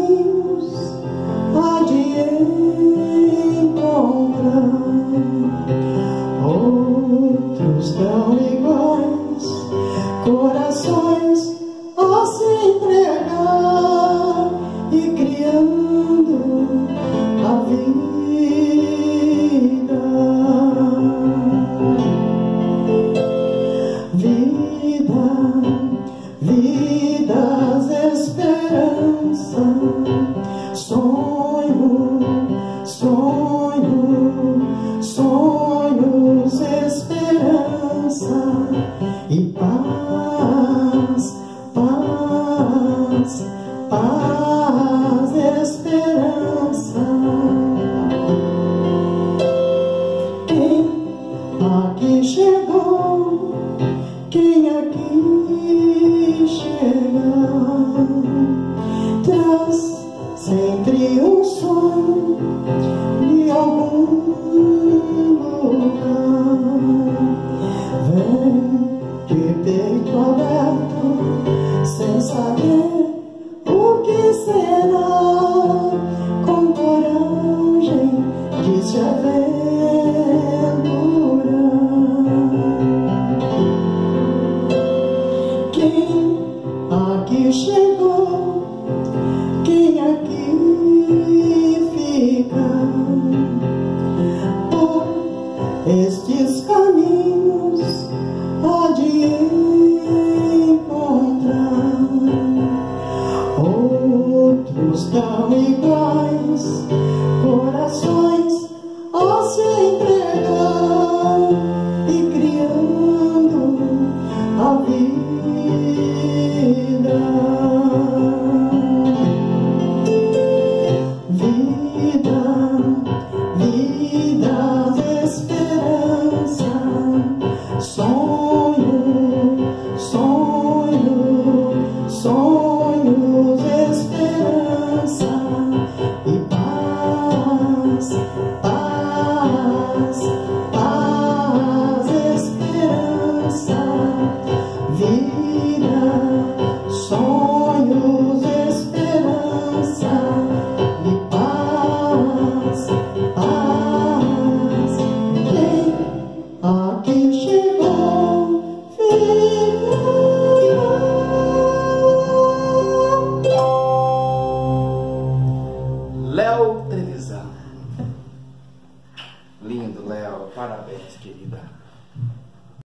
caminhos há de encontrar outros tão iguais, corações a se entregar e criando a vida. Vidas, esperança, sonhos, esperança e paz, esperança. Quem aqui chegou? Quem aqui chega traz sempre um sonho de algum lugar. Vem de peito aberto, sem saber o que será, com coragem de se aventurar. Quem aqui chegou? Quem aqui fica por estes caminhos há de encontrar outros tão iguais, corações a se